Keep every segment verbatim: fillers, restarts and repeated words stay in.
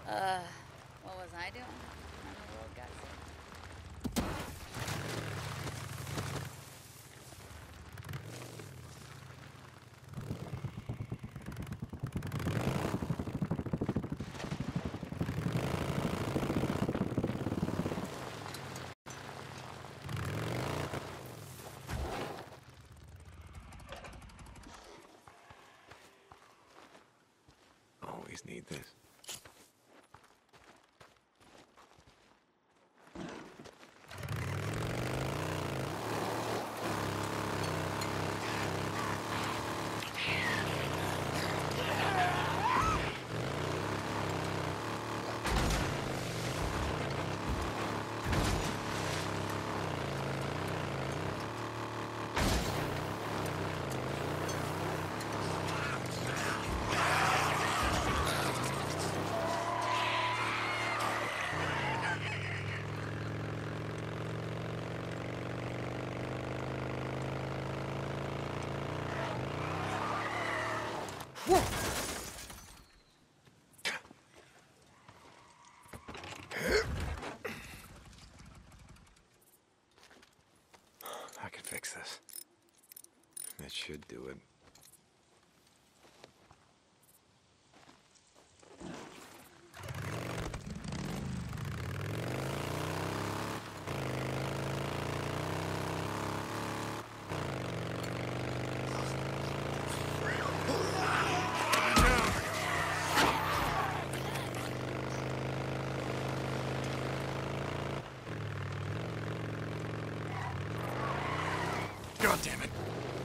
Uh, what was I doing? I'm a little gutsy. Always need this. I can fix this. That should do it. God damn it.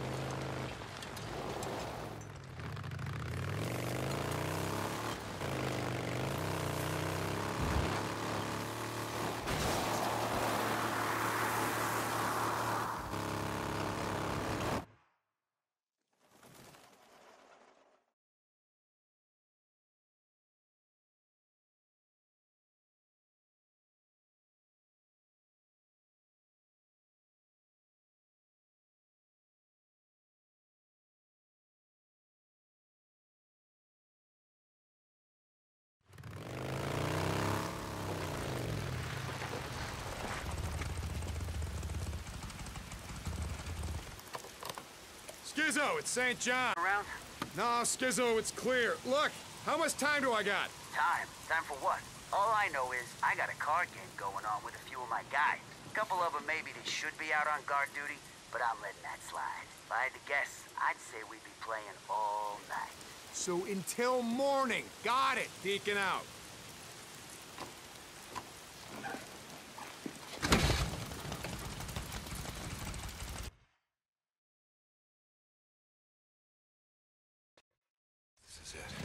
Skizzo, it's Saint John. Around? No, Skizzo, it's clear. Look, how much time do I got? Time? Time for what? All I know is I got a card game going on with a few of my guys. A couple of them maybe they should be out on guard duty, but I'm letting that slide. If I had to guess, I'd say we'd be playing all night. So until morning. Got it. Deacon out. This is it.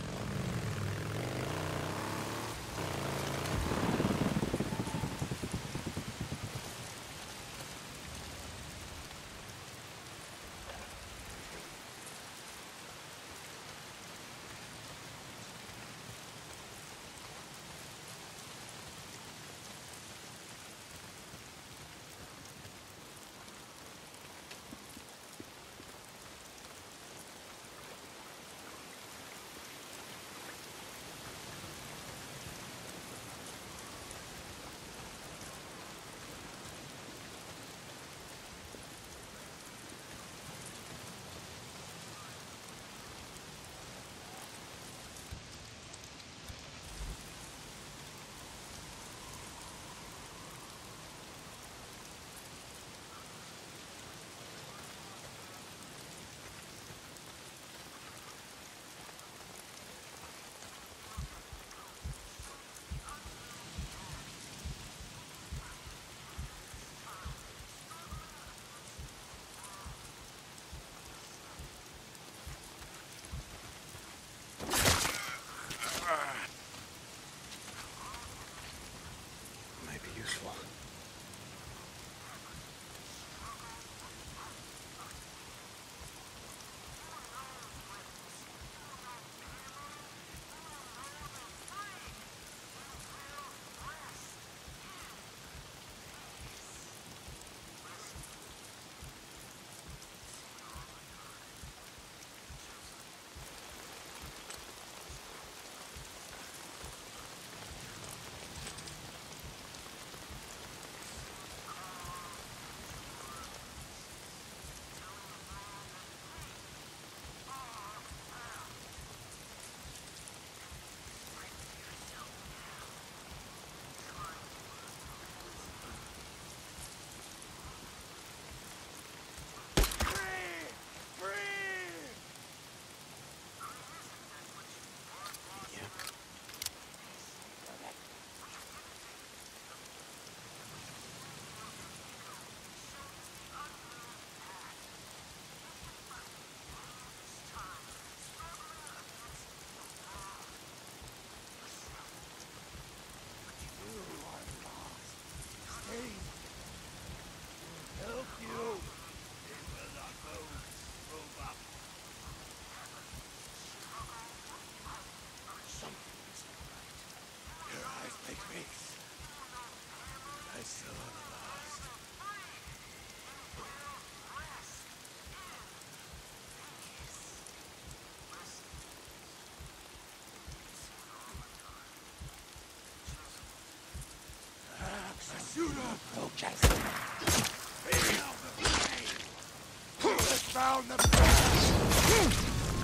Found the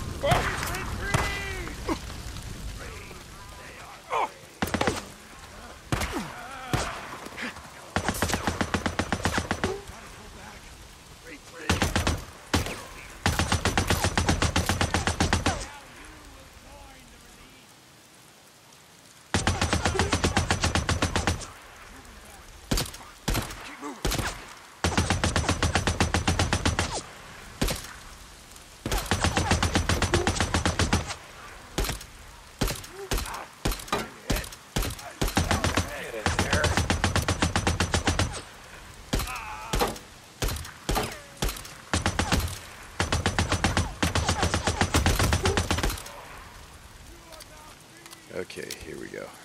Okay, here we go.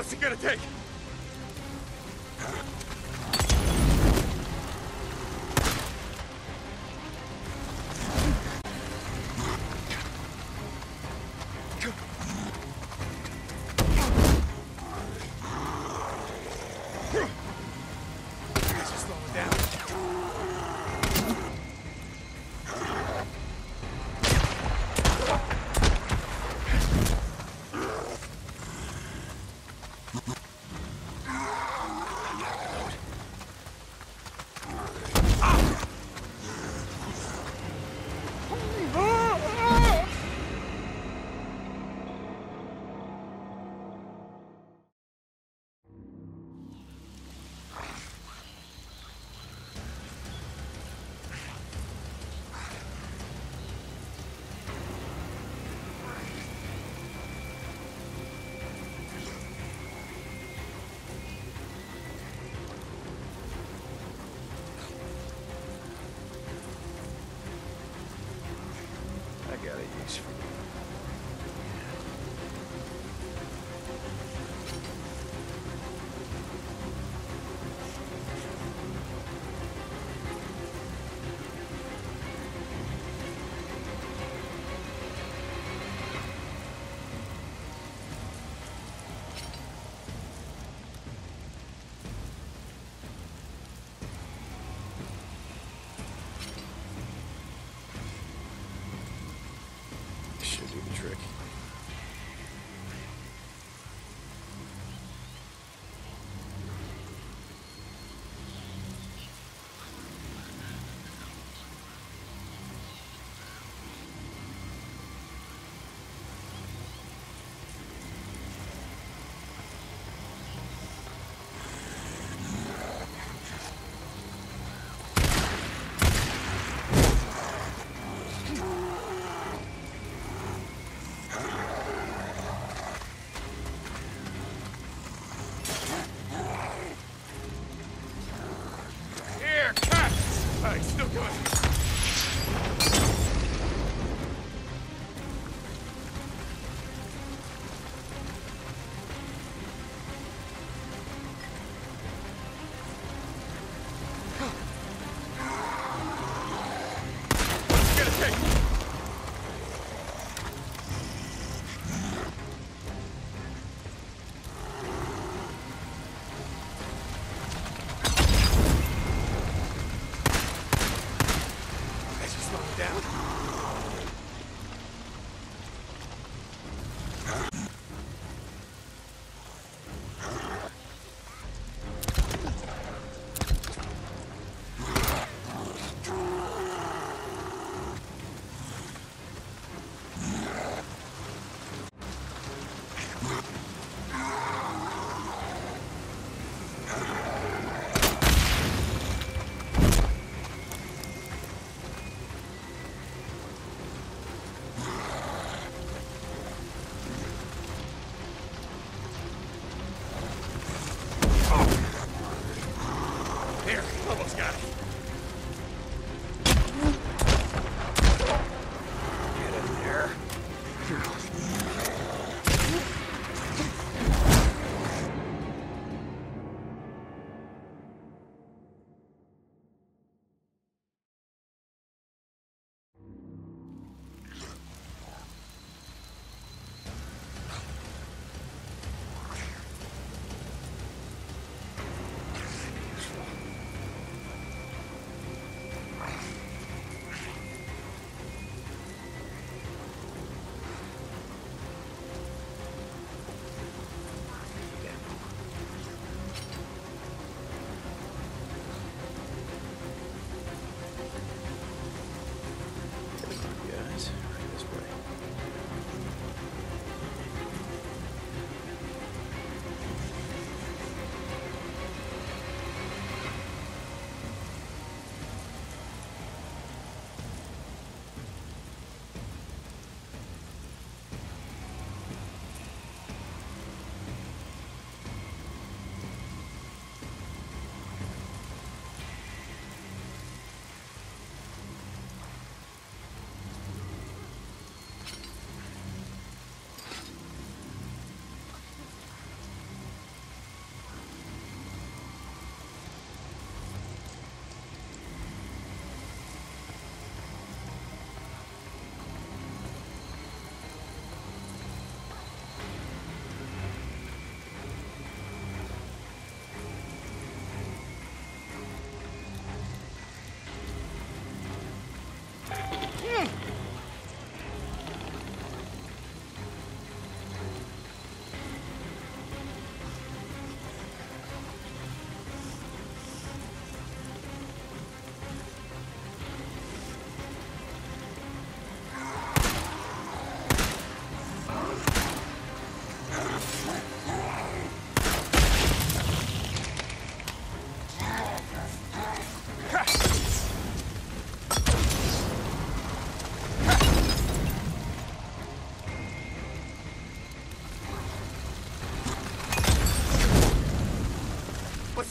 What's it gonna take? Just slow it down.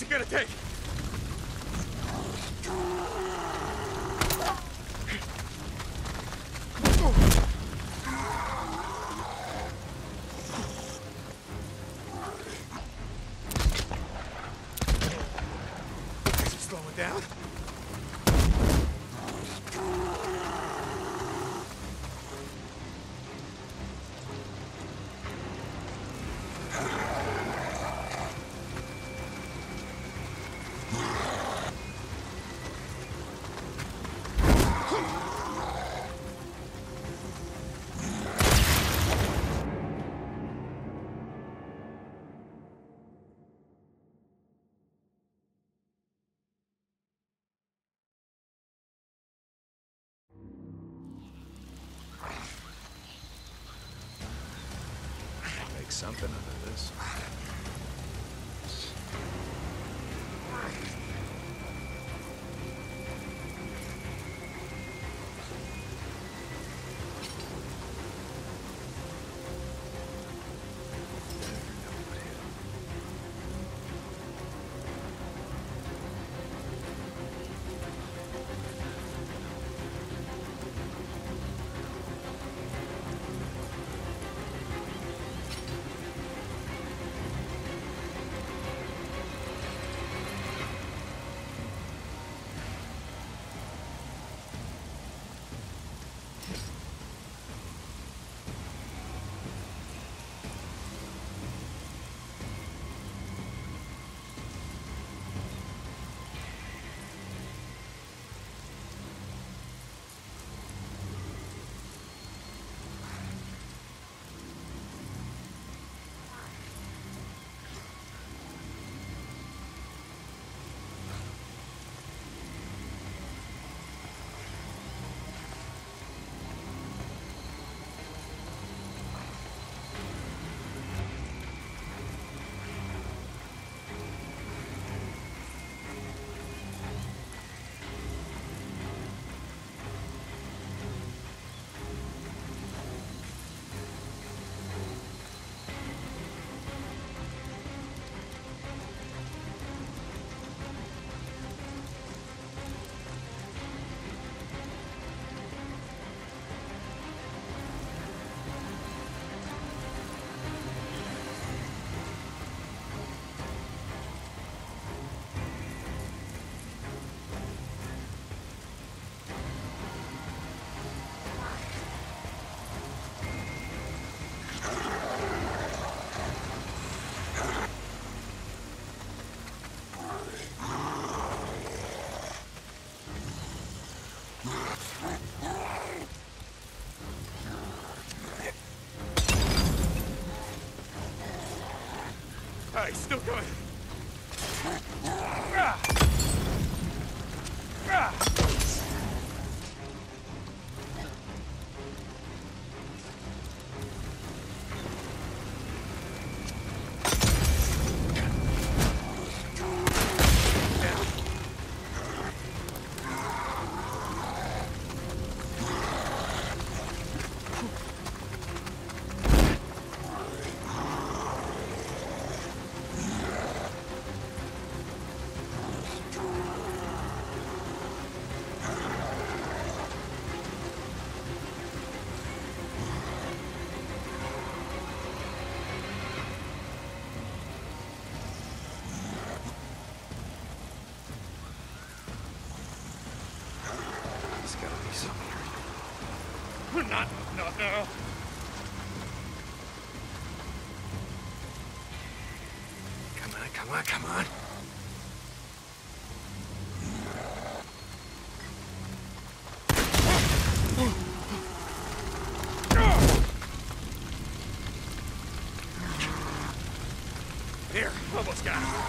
gonna take? Slow it down. Make something out of this. Alright, still going. Not, no, no. Come on, come on, come on. Here, almost got it.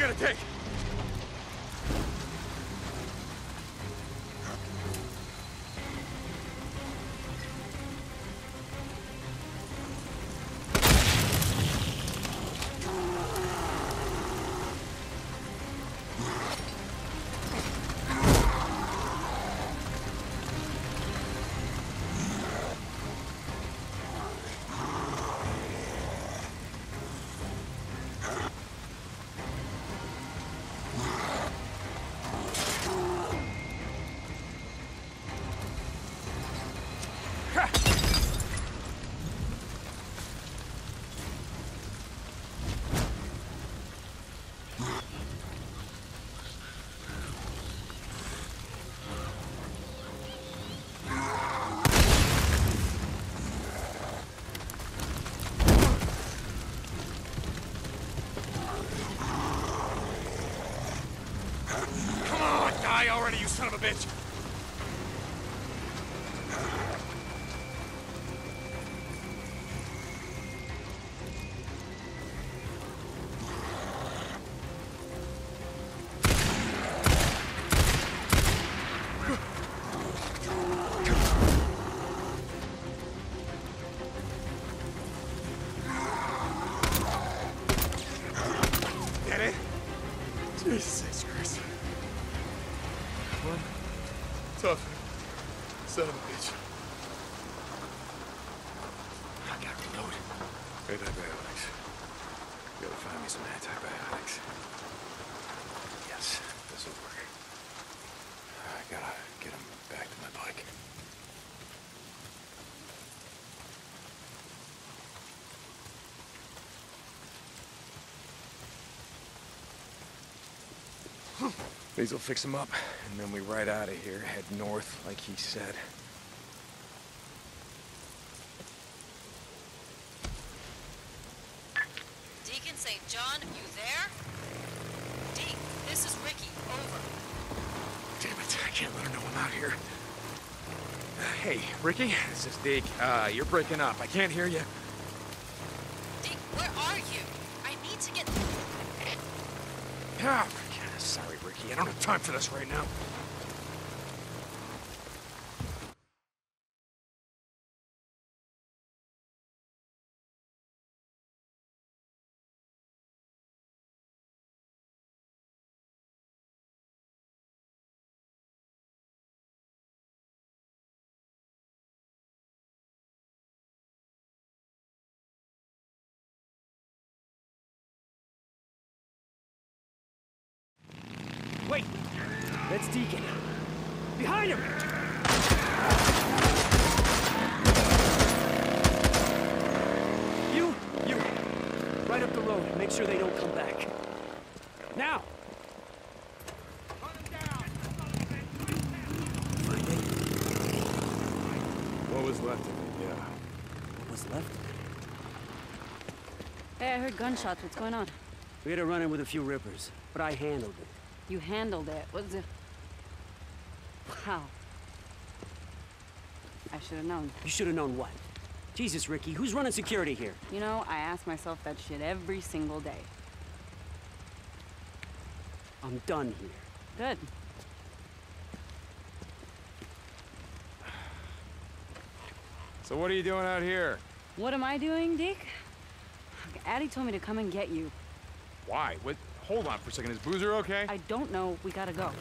gonna take? Die already, you son of a bitch! Get it? Jesus Christ. One tough son of a bitch. I gotta reload. Antibiotics. Gotta find me some antibiotics. Yes, this'll work. I gotta get him back to my bike. These'll fix him up, and then we ride out of here, head north, like he said. Deacon Saint John, you there? Deke, this is Ricky. Over. Damn it, I can't let her know I'm out here. Uh, hey, Ricky, this is Deke. Uh, you're breaking up. I can't hear you. Deke, where are you? I need to get... Ah, sorry, Ricky. I don't have time for this right now. Wait! That's Deacon. Behind him! You, you. Right up the road. Make sure they don't come back. Now! Find it? What was left of it, yeah. What was left? Hey, I heard gunshots. What's going on? We had a run-in with a few rippers, but I handled it. You handled it. What's it? Wow. I should have known. You should have known what? Jesus, Ricky, who's running security here? You know, I ask myself that shit every single day. I'm done here. Good. So what are you doing out here? What am I doing, Deke? Addie told me to come and get you. Why? What? Hold on for a second. Is Boozer okay? I don't know. We gotta go.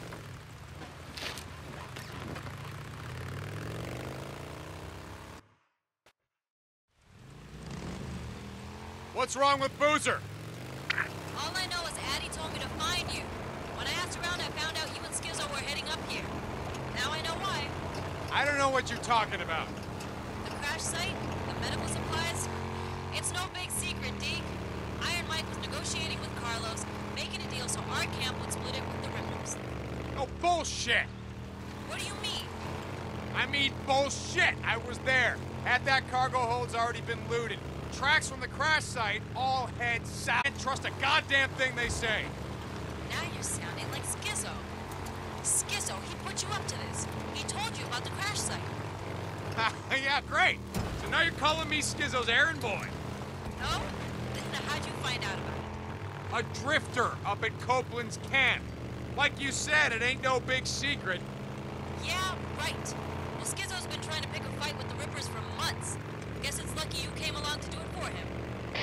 What's wrong with Boozer? All I know is Addie told me to find you. When I asked around, I found out you and Skizzo were heading up here. Now I know why. I don't know what you're talking about. The crash site, the medical supplies, it's no big secret, Deke. Iron Mike was negotiating with Carlos, making a deal so our camp would split it with the Rippers. No bullshit! What do you mean? I mean bullshit! I was there. Had that cargo hold's already been looted. Tracks from the crash site all head south. Can't trust a goddamn thing they say. Now you're sounding like Skizzo. Skizzo, he put you up to this. He told you about the crash site. Yeah, great. So now you're calling me Skizzo's errand boy. No? Then how'd you find out about it? A drifter up at Copeland's camp. Like you said, it ain't no big secret. Yeah, right. Well, Schizo's been trying to pick a fight with the Rippers for months. Guess it's lucky you came along to do it for him.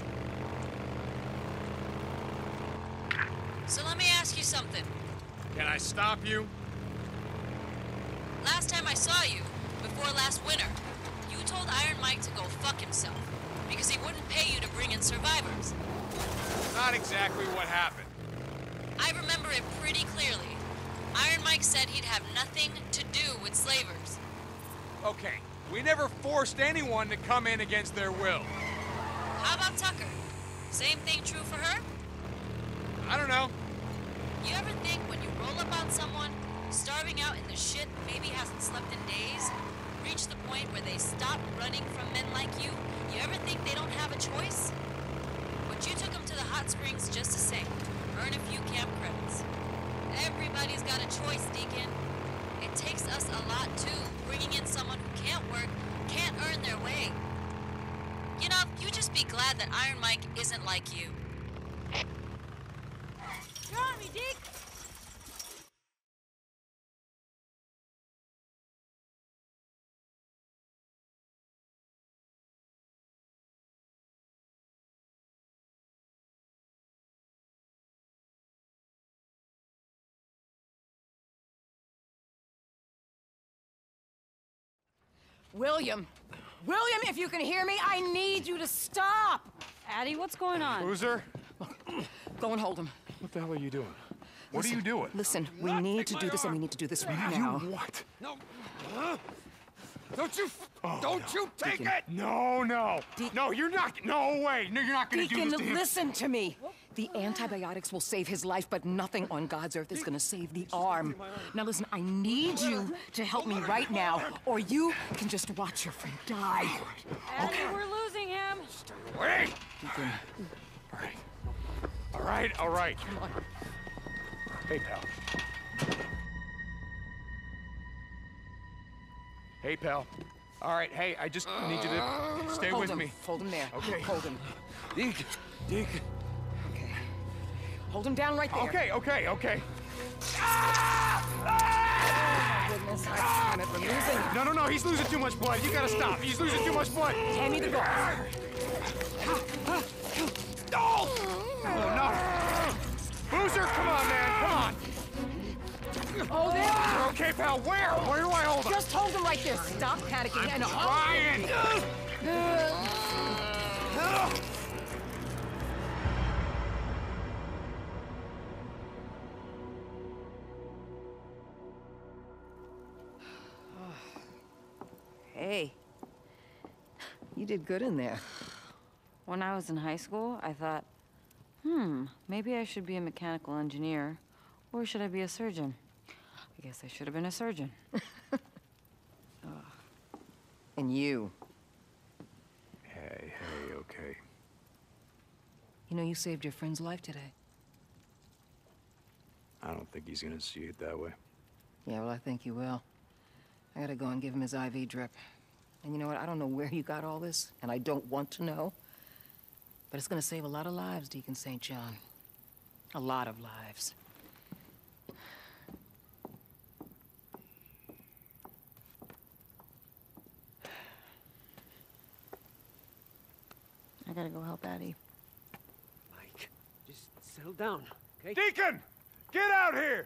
So let me ask you something. Can I stop you? Last time I saw you, before last winter, you told Iron Mike to go fuck himself because he wouldn't pay you to bring in survivors. Not exactly what happened. I remember it pretty clearly. Iron Mike said he'd have nothing to do with slavers. Okay, we never forced anyone to come in against their will. How about Tucker? Same thing true for her? I don't know. You ever think when you roll up on someone, starving out in the shit, maybe hasn't slept in days, reach the point where they stop running from men like you, you ever think they don't have a choice? But you took them to the hot springs just the same, earn a few camp credits. Everybody's got a choice, Deacon. It takes us a lot too, bringing in someone who can't work, can't earn their way. You know, you just be glad that Iron Mike isn't like you. You're on me, Deke! William! William, if you can hear me, I need you to stop! Addie, what's going on? Boozer? Go and hold him. What the hell are you doing? What Listen, are you doing? Listen, we need to do this, and we need to do this right now. You what? No. Huh? Don't you... Oh, don't no. you take Deacon. it! No, no. De- no, you're not... No way. No, you're not gonna Deacon, do this to him. listen to me. The antibiotics will save his life, but nothing on God's earth is gonna save the arm. Now listen, I need you to help me right now, or you can just watch your friend die. Addie, we're losing him. Wait! Deacon. All right. All right, all right. Hey, pal. Hey, pal. All right, hey, I just need you to stay Hold with him. me. Hold him there. Okay. Hold him. Deke, Deke. Okay. Hold him down right there. Okay, okay, okay. Oh, my goodness. I damn it, we're losing. No, no, no, he's losing too much blood. You gotta stop. He's losing too much blood. Hand me the gauze. Oh, no. Boozer, come on, man, come on. Hold him. You're okay, pal. Where? Where do I hold him? Just hold him right there. Stop panicking and hold Ryan! Hey, you did good in there. When I was in high school, I thought, hmm, maybe I should be a mechanical engineer, or should I be a surgeon? I guess I should have been a surgeon. And you. Hey, hey, okay. You know, you saved your friend's life today. I don't think he's gonna see it that way. Yeah, well, I think you will. I gotta go and give him his I V drip. And you know what? I don't know where you got all this, and I don't want to know. But it's gonna save a lot of lives, Deacon Saint John. A lot of lives. I gotta go help Addie. Mike, just settle down, okay? Deacon! Get out here!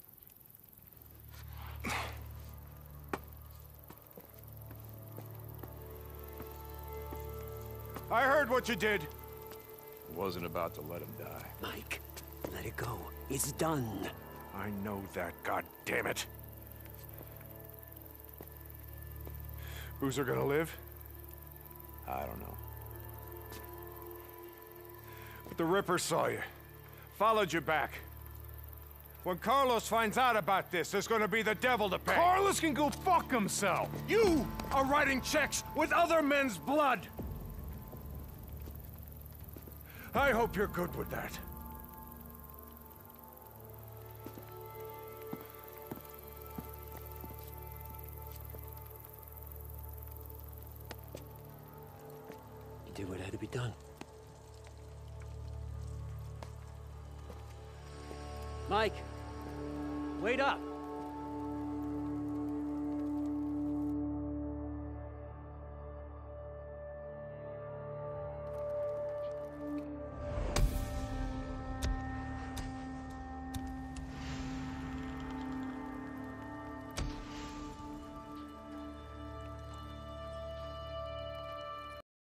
I heard what you did. Wasn't about to let him die. Mike, let it go. It's done. I know that, god damn it. Boozer gonna live? I don't know. But the Ripper saw you. Followed you back. When Carlos finds out about this, there's gonna be the devil to pay. Carlos can go fuck himself. You are writing checks with other men's blood. I hope you're good with that. You did what had to be done. Mike, wait up.